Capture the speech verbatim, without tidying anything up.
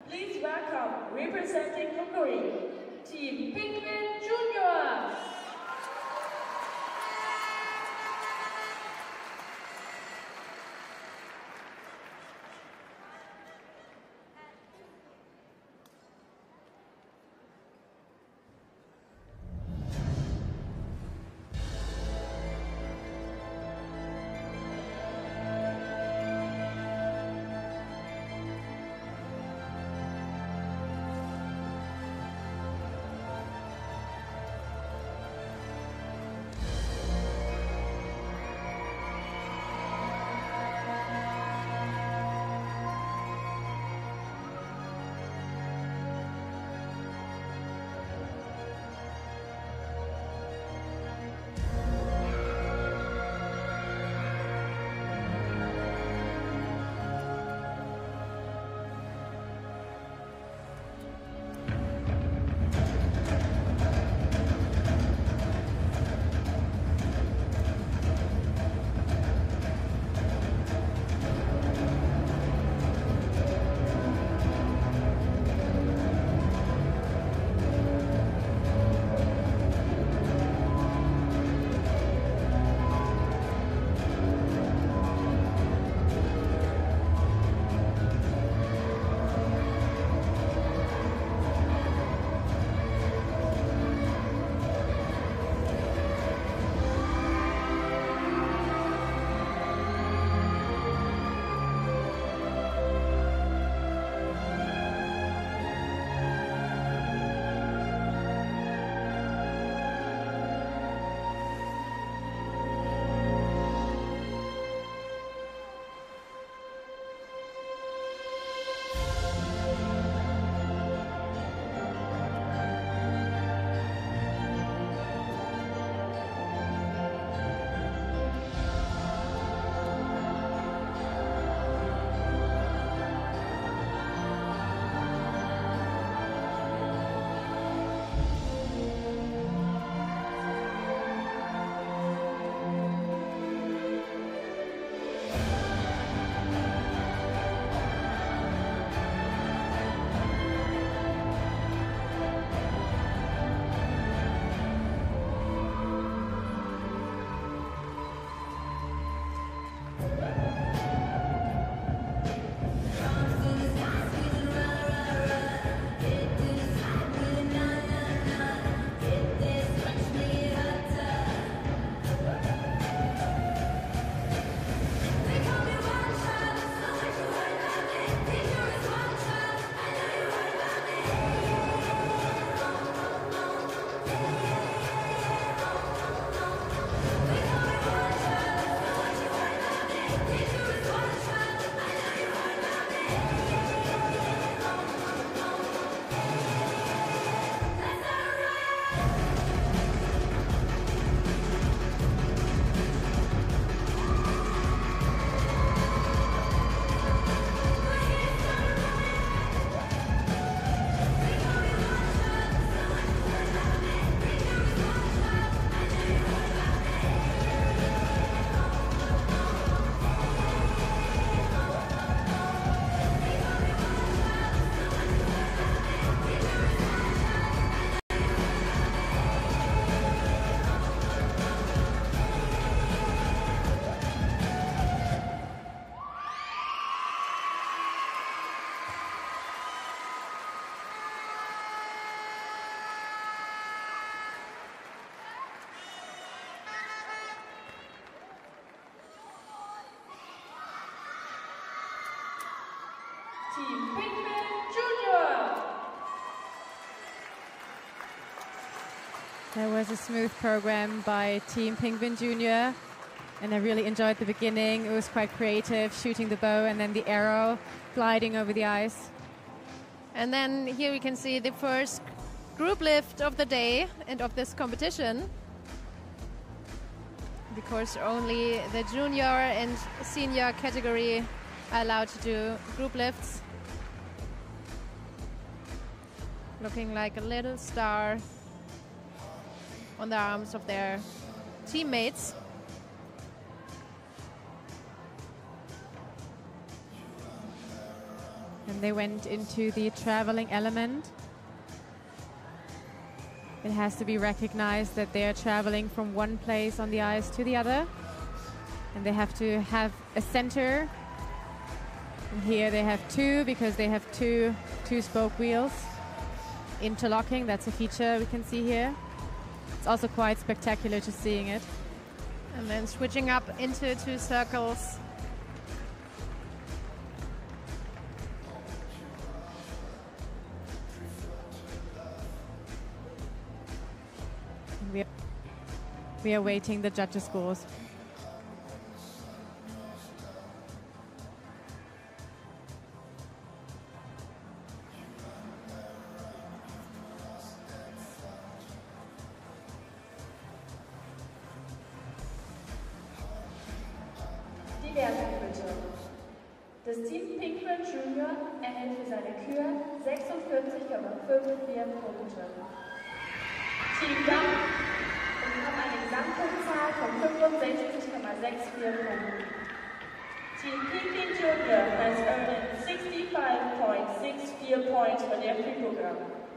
Please welcome, representing Hungary, Team Penguin Junior. Team Penguin Junior. There was a smooth program by Team Penguin Junior, and I really enjoyed the beginning. It was quite creative, shooting the bow and then the arrow gliding over the ice. And then here we can see the first group lift of the day and of this competition. Because only the junior and senior category are allowed to do group lifts. Looking like a little star on the arms of their teammates. And And they went into the traveling element. It has to be recognized that they are traveling from one place on the ice to the other. And they have to have a center. And here they have two because they have two two spoke wheels. Interlocking, that's a feature we can see here. It's also quite spectacular to seeing it. And then switching up into two circles. We are, we are waiting the judges' scores. Die Wertung bitte. Das Team Pinkman Junior erhält für seine Kür sechsundvierzig Komma fünfundvierzig Punkte. Team Damm bekommt eine Gesamtpunktzahl von fünfundsechzig Komma vierundsechzig Punkten. Team Pinkman Junior has earned sixty-five point six four points for their free program.